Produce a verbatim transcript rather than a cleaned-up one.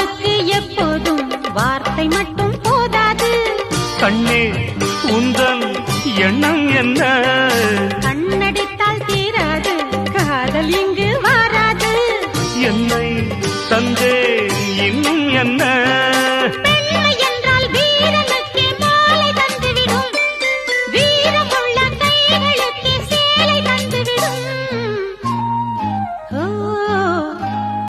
காதலுக்கு எப்போதும் வார்த்தை மட்டும் போதாது. கண்ணே உந்தன் எண்ணம் என்ன? கண்ணடித்தால் தீராது காதல் இங்கு வா